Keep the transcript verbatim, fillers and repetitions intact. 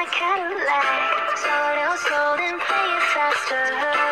Cadillac. Slow down, slow, then play it faster.